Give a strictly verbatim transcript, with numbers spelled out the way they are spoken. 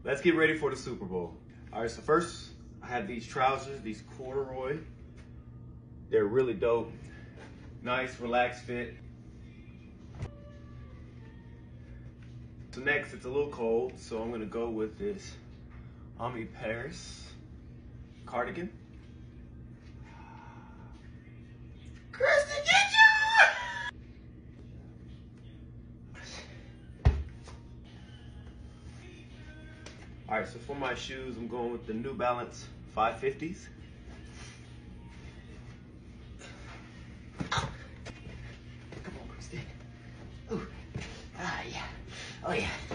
let's get ready for the Super Bowl. All right, so first I have these trousers, these corduroy. They're really dope. Nice, relaxed fit. So next, it's a little cold, so I'm gonna go with this Ami Paris cardigan. Kristen, get you! All right, so for my shoes, I'm going with the New Balance five fifties. Come on, Kristen. Ooh. Ah, yeah. Oh, yeah.